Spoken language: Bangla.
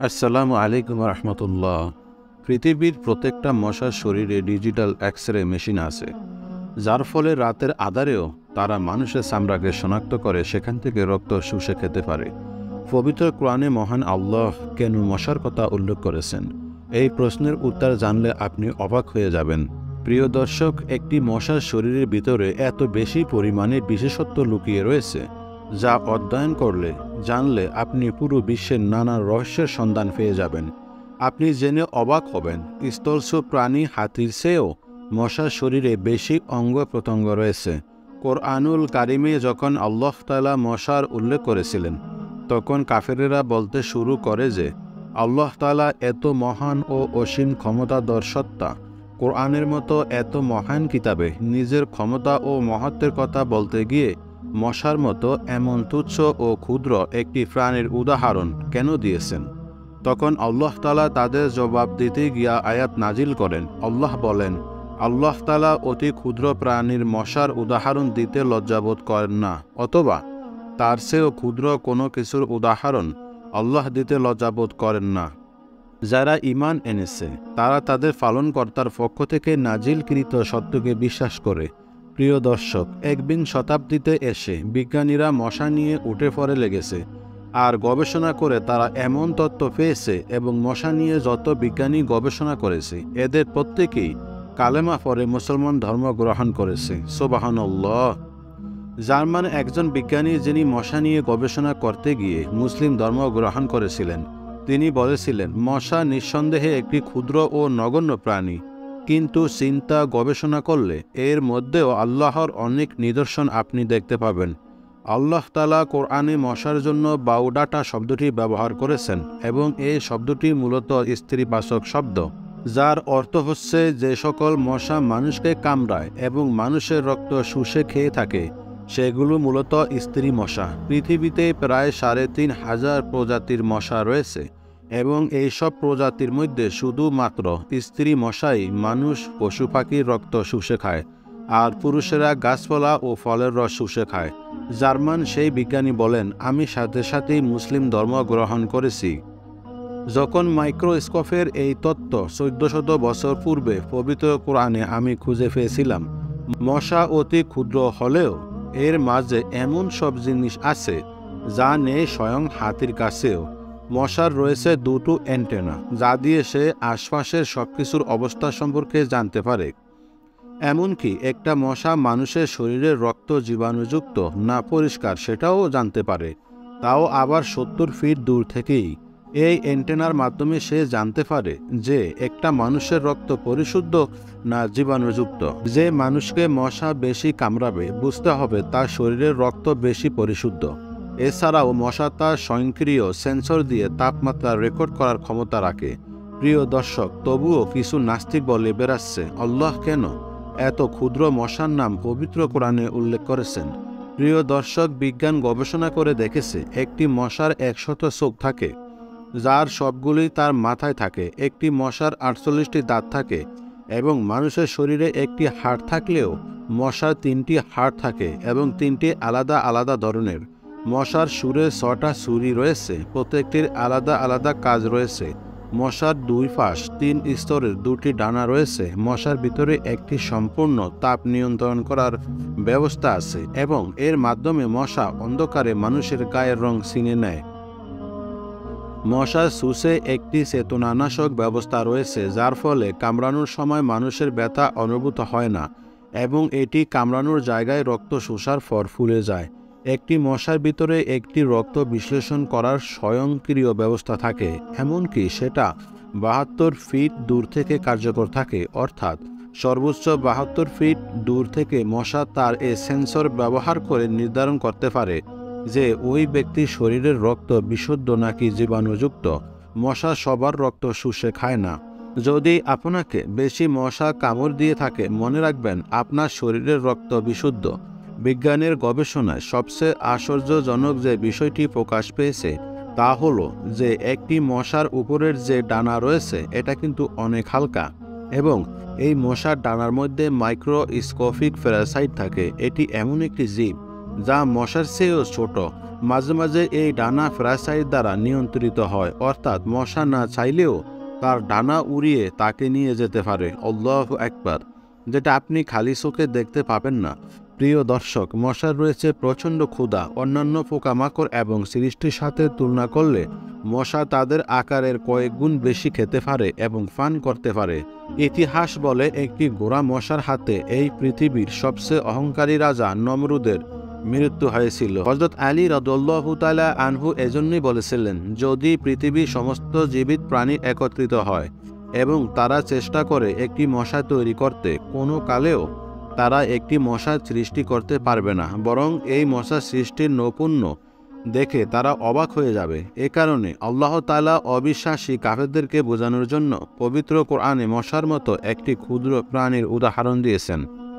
আসসালামু আলাইকুম রহমতুল্লাহ। পৃথিবীর প্রত্যেকটা মশার শরীরে ডিজিটাল এক্স-রে মেশিন আছে, যার ফলে রাতের আঁধারেও তারা মানুষের চামড়াকে শনাক্ত করে সেখান থেকে রক্ত শুষে খেতে পারে। পবিত্র কোরআনে মহান আল্লাহ কেন মশার কথা উল্লেখ করেছেন, এই প্রশ্নের উত্তর জানলে আপনি অবাক হয়ে যাবেন। প্রিয় দর্শক, একটি মশার শরীরের ভিতরে এত বেশি পরিমাণে বিশেষত্ব লুকিয়ে রয়েছে যা অধ্যয়ন করলে জানলে আপনি পুরো বিশ্বের নানা রহস্যের সন্ধান পেয়ে যাবেন। আপনি জেনে অবাক হবেন, স্থলজ প্রাণী হাতির চেয়েও মশার শরীরে বেশি অঙ্গ প্রত্যঙ্গ রয়েছে। কোরআনুল কারিমে যখন আল্লাহ তাআলা মশার উল্লেখ করেছিলেন, তখন কাফেরেরা বলতে শুরু করে যে আল্লাহ তাআলা এত মহান ও অসীম ক্ষমতাধর সত্তা, কোরআনের মতো এত মহান কিতাবে নিজের ক্ষমতা ও মহত্বের কথা বলতে গিয়ে মশার মতো এমন তুচ্ছ ও ক্ষুদ্র একটি প্রাণীর উদাহরণ কেন দিয়েছেন। তখন আল্লাহ তাআলা তাদের জবাব দিতে গিয়া আয়াত নাজিল করেন। আল্লাহ বলেন, আল্লাহ তাআলা অতি ক্ষুদ্র প্রাণীর মশার উদাহরণ দিতে লজ্জাবোধ করেন না, অথবা তার চেয়েও ক্ষুদ্র কোনো কিছুর উদাহরণ আল্লাহ দিতে লজ্জাবোধ করেন না। যারা ঈমান এনেছে তারা তাদের পালনকর্তার পক্ষ থেকে নাজিলকৃত সত্যকে বিশ্বাস করে। প্রিয় দর্শক, একবিংশ শতাব্দীতে এসে বিজ্ঞানীরা মশা নিয়ে উঠে পড়ে লেগেছে, আর গবেষণা করে তারা এমন তথ্য পেয়েছে এবং মশা নিয়ে যত বিজ্ঞানী গবেষণা করেছে এদের প্রত্যেকেই কালেমা পড়ে মুসলমান ধর্ম গ্রহণ করেছে। সুবহানাল্লাহ। জার্মান একজন বিজ্ঞানী, যিনি মশা নিয়ে গবেষণা করতে গিয়ে মুসলিম ধর্ম গ্রহণ করেছিলেন, তিনি বলেছিলেন, মশা নিঃসন্দেহে একটি ক্ষুদ্র ও নগণ্য প্রাণী, কিন্তু চিন্তা গবেষণা করলে এর মধ্যেও আল্লাহর অনেক নিদর্শন আপনি দেখতে পাবেন। আল্লাহ তাআলা কোরআনে মশার জন্য বাউডাটা শব্দটি ব্যবহার করেছেন এবং এই শব্দটি মূলত স্ত্রীবাচক শব্দ, যার অর্থ হচ্ছে যে সকল মশা মানুষকে কামড়ায় এবং মানুষের রক্ত শুষে খেয়ে থাকে সেগুলো মূলত স্ত্রী মশা। পৃথিবীতে প্রায় ৩,৫০০ প্রজাতির মশা রয়েছে এবং এই সব প্রজাতির মধ্যে শুধুমাত্র স্ত্রী মশাই মানুষ পশু পাখির রক্ত শুষে খায়, আর পুরুষেরা গাছপালা ও ফলের রস শুষে খায়। জার্মান সেই বিজ্ঞানী বলেন, আমি সাথে সাথেই মুসলিম ধর্ম গ্রহণ করেছি যখন মাইক্রোস্কোপের এই তত্ত্ব ১৪০০ বছর পূর্বে পবিত্র কোরআনে আমি খুঁজে পেয়েছিলাম। মশা অতি ক্ষুদ্র হলেও এর মাঝে এমন সব জিনিস আছে যা নেই স্বয়ং হাতির কাছেও। মশার রয়েছে দুটো অ্যান্টেনা, যা দিয়ে সে আশপাশের সবকিছুর অবস্থা সম্পর্কে জানতে পারে। এমনকি একটা মশা মানুষের শরীরের রক্ত জীবাণুযুক্ত না পরিষ্কার সেটাও জানতে পারে, তাও আবার ৭০ ফিট দূর থেকেই। এই অ্যান্টেনার মাধ্যমে সে জানতে পারে যে একটা মানুষের রক্ত পরিশুদ্ধ না জীবাণুযুক্ত। যে মানুষকে মশা বেশি কামড়াবে বুঝতে হবে তার শরীরের রক্ত বেশি পরিশুদ্ধ। এছাড়াও মশা তার স্বয়ংক্রিয় সেন্সর দিয়ে তাপমাত্রা রেকর্ড করার ক্ষমতা রাখে। প্রিয় দর্শক, তবুও কিছু নাস্তিক বলে বেড়াচ্ছে, আল্লাহ কেন এত ক্ষুদ্র মশার নাম পবিত্র কোরআনে উল্লেখ করেছেন। প্রিয় দর্শক, বিজ্ঞান গবেষণা করে দেখেছে একটি মশার ১০০ চোখ থাকে, যার সবগুলোই তার মাথায় থাকে। একটি মশার ৪৮টি দাঁত থাকে এবং মানুষের শরীরে একটি হাড় থাকলেও মশার ৩টি হাড় থাকে এবং ৩টি আলাদা আলাদা ধরনের। মশার সুরে ৬টা ছুরি রয়েছে, প্রত্যেকটির আলাদা আলাদা কাজ রয়েছে। মশার ২ পাশ ৩ স্তরের ২টি ডানা রয়েছে। মশার ভিতরে একটি সম্পূর্ণ তাপ নিয়ন্ত্রণ করার ব্যবস্থা আছে এবং এর মাধ্যমে মশা অন্ধকারে মানুষের গায়ের রং চিনে নেয়। মশার সুসে একটি চেতনানাশক ব্যবস্থা রয়েছে, যার ফলে কামড়ানোর সময় মানুষের ব্যথা অনুভূত হয় না এবং এটি কামড়ানোর জায়গায় রক্ত শোষার পর ফুলে যায়। একটি মশার ভিতরে একটি রক্ত বিশ্লেষণ করার স্বয়ংক্রিয় ব্যবস্থা থাকে, এমনকি সেটা ৭২ ফিট দূর থেকে কার্যকর থাকে, অর্থাৎ সর্বোচ্চ ৭২ ফিট দূর থেকে মশা তার এই সেন্সর ব্যবহার করে নির্ধারণ করতে পারে যে ওই ব্যক্তির শরীরের রক্ত বিশুদ্ধ নাকি জীবাণুযুক্ত। মশা সবার রক্ত শুষে খায় না। যদি আপনাকে বেশি মশা কামড় দিয়ে থাকে, মনে রাখবেন আপনার শরীরের রক্ত বিশুদ্ধ। বিজ্ঞানের গবেষণায় সবচেয়ে আশ্চর্যজনক যে বিষয়টি প্রকাশ পেয়েছে তা হলো যে একটি মশার উপরের যে ডানা রয়েছে এটা কিন্তু অনেক হালকা এবং এই মশার ডানার মধ্যে মাইক্রোস্কোপিক প্যারাসাইট থাকে। এটি এমন একটি জীব যা মশার চেয়েও ছোট মাঝে মাঝে এই ডানা প্যারাসাইট দ্বারা নিয়ন্ত্রিত হয়, অর্থাৎ মশা না চাইলেও তার ডানা উড়িয়ে তাকে নিয়ে যেতে পারে। আল্লাহু আকবার, যেটা আপনি খালি চোখে দেখতে পাবেন না। প্রিয় দর্শক, মশার রয়েছে প্রচণ্ড ক্ষুধা। অন্যান্য পোকামাকড় এবং সৃষ্টির সাথে তুলনা করলে মশা তাদের আকারের কয়েক গুণ বেশি খেতে পারে এবং পান করতে পারে। ইতিহাস বলে একটি গোড়া মশার হাতে এই পৃথিবীর সবচেয়ে অহংকারী রাজা নমরুদের মৃত্যু হয়েছিল। হযরত আলী রাদিয়াল্লাহু তাআলা আনহু এজন্যই বলেছিলেন, যদি পৃথিবীর সমস্ত জীবিত প্রাণী একত্রিত হয় এবং তারা চেষ্টা করে একটি মশা তৈরি করতে, কোনো কালেও তারা একটি মশা সৃষ্টি করতে পারবে না, বরং এই মশা সৃষ্টির নৈপুণ্য দেখে তারা অবাক হয়ে যাবে। এ কারণে আল্লাহ তাআলা অবিশ্বাসী কাফেরদেরকে বোঝানোর জন্য পবিত্র কোরআনে মশার মতো একটি ক্ষুদ্র প্রাণীর উদাহরণ দিয়েছেন।